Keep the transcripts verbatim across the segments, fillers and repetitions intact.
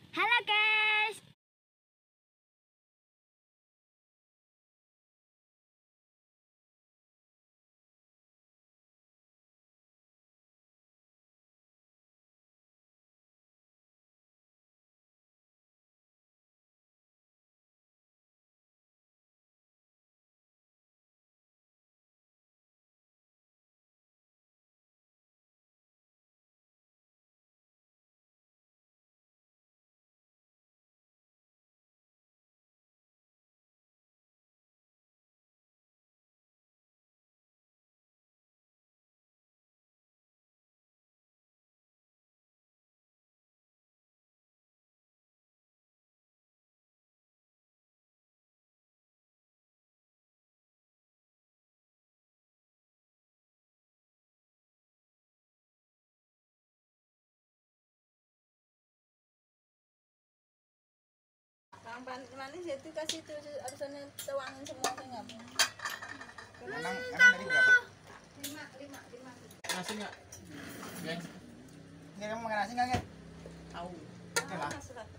Halo guys. Kang manis itu kasih itu harusnya tuangin semua ke nggak? Emang emang tadi berapa? Lima, lima, lima. Nasi nggak? Geng. Nggak, kamu makan nasi nggak, Nggak? Tahu. Oke lah.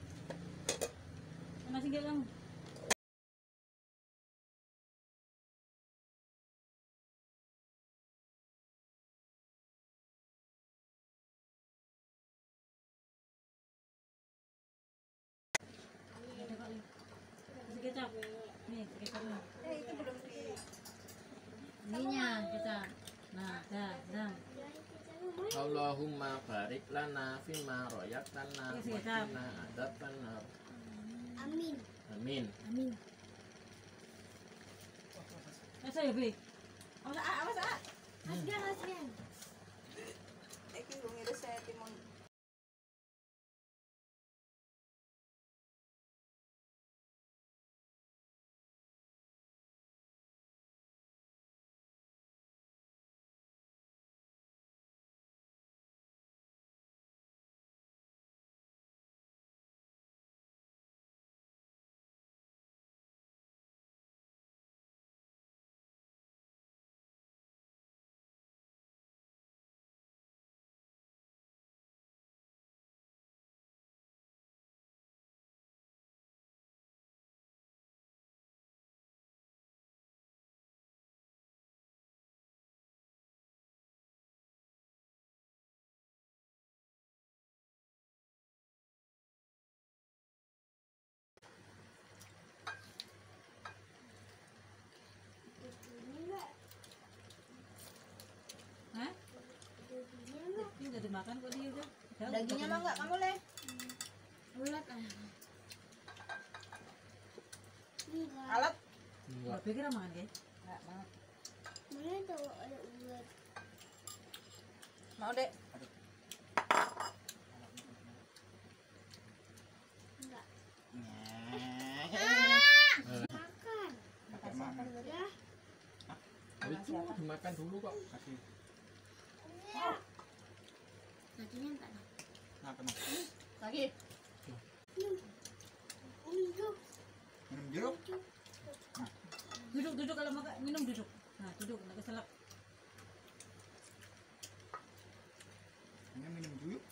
Nasi nggak kamu? Kecap. Nih, kecapnya. Eh, itu belum di ininya kecap. Nah, dah, dah. Allahumma barik lana fima royaktana Iya, wa siap. qina adzabannar. Amin. Amin. Amin. Masa ya, Bi? Awas, ah, awas, ah. Hasbian, hasbian. Iki gue ngiris saya timun. Hah? Ini udah dimakan kok dia udah. Dagingnya mah enggak kamu, Le? Bulat ah. Ini kan. Alat. Enggak. Enggak pikir makan, guys. Mana tahu ada ulat. Mau, Dek? Enggak. Eh, Makan. Pakai mana? Ya. itu dimakan dulu kok. Kasih. Tadinya enggak. Nah, kenapa? Lagi. Unjuk. Minum jeruk? Duduk, duduk kalau makan minum duduk. Nah, duduk, enggak keselak. Ini minum jeruk?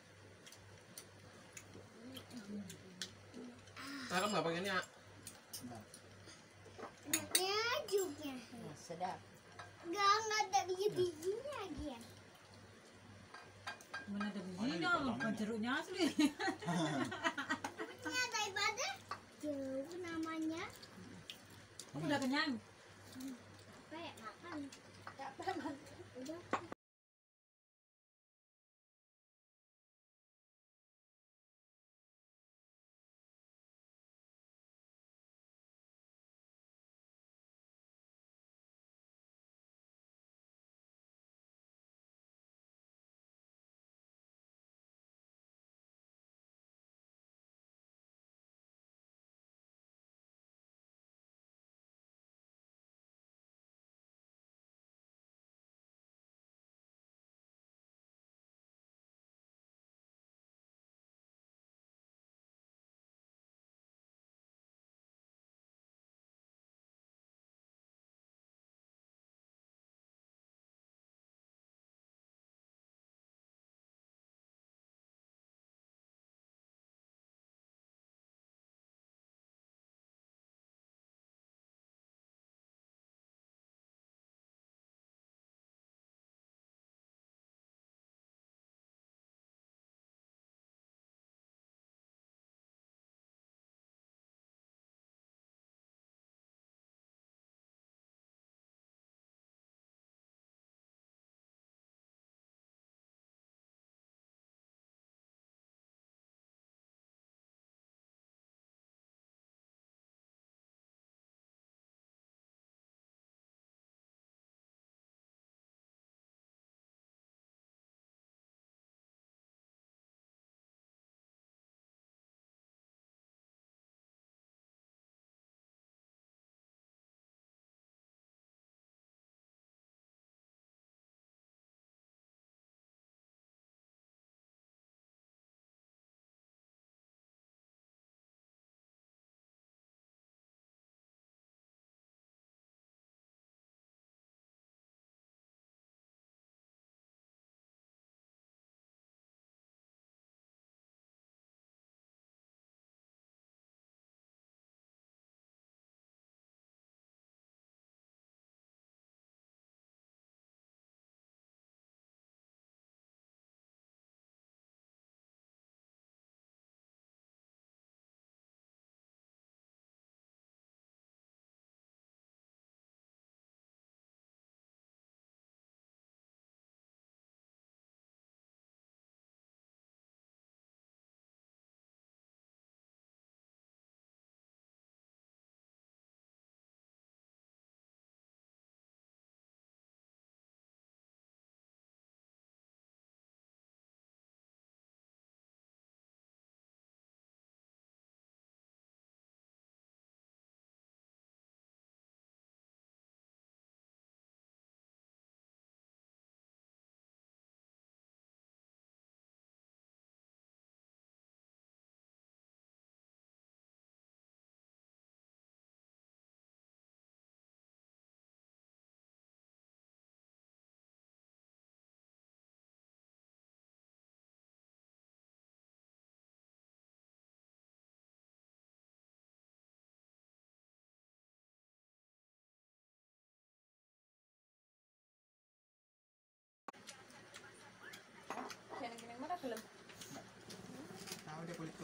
Ah, kamu nggak pengennya? Enggak. Enaknya juga. Sedap. Enggak, enggak ada biji-bijinya dia. Mana ada Mana bijinya, di bukan pertama? jeruknya asli. Ini daripada jeruk namanya. Kamu udah kenyang? Kayak makan. Capek, Man. Udah.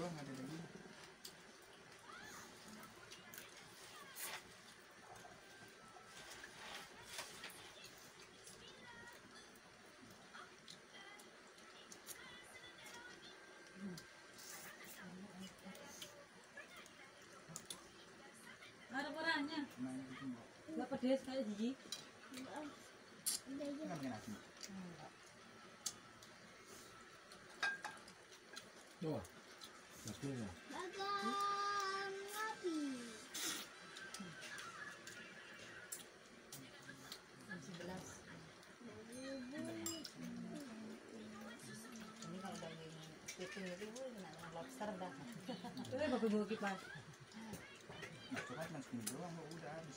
doang, nggak ada daging. Ada orangnya. Nah, ini bikin nggak? Enggak pedes kayak Gigi. Udah ya. Nggak pakai nasi. Tuh. Nasinya. Dagang api. sebelas. Ini kalau daging kepiting itu bu, kena lobster dah. Itu kan bagus bagus kipas. Nah, coba cuma segini doang, kok udah habis.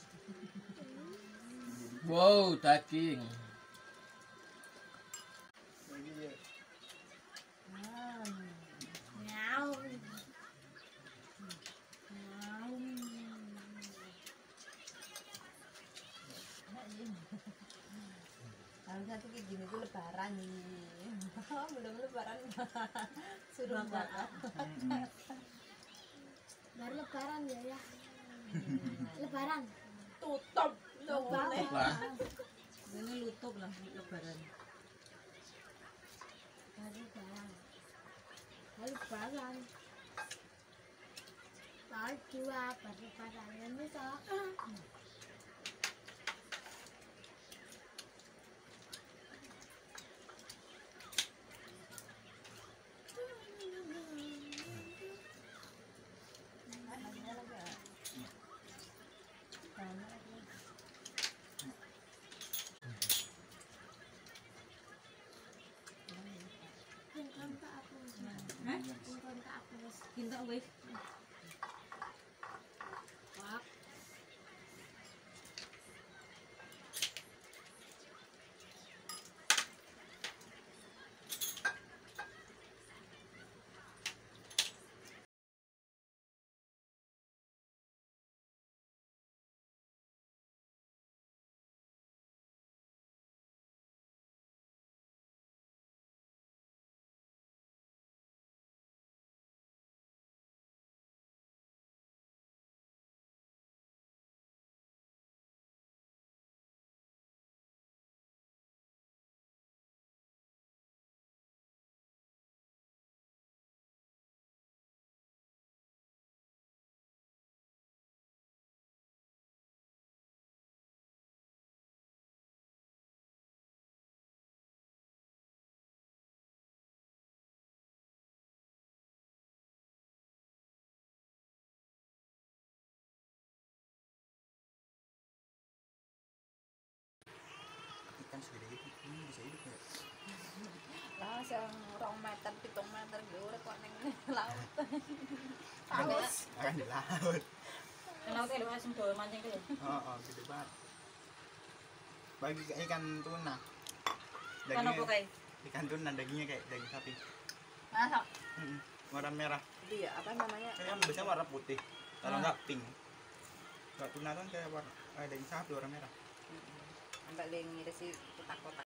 Wow, daging. Jadi ya, Hmm. Nyau. Harusnya tuh kayak gini tuh lebaran nih. Belum lebaran. Suruh Bapak. bakar. mm-mm. Baru lebaran ya ya. Lebaran. Tutup. Nggak boleh. Tutup lah. Ini lutup lah lebaran. Baru lebaran. Baru lebaran. Baru dua baru lebaran. Ini so. Yang kontak aku. Hah? Yang kontak aku. Kinta wis. Wah. Ikan segede itu ini bisa hidup nggak? Lah yang rong meter, pitung meter gue udah kuat neng laut. Akan, akan di laut. Kalau kayak lu asem do mancing ke lho. Oh, oh, gede banget. Bagi ikan tuna. Kan apa kayak? Ikan tuna dagingnya kayak daging sapi. Masa? Mm-mm. Warna merah. Itu ya apa namanya? Kan biasanya warna putih. Kalau Ah. nggak pink. Kalau tuna kan kayak warna kayak daging sapi warna merah. Sampai lagi ngirisi kotak-kotak.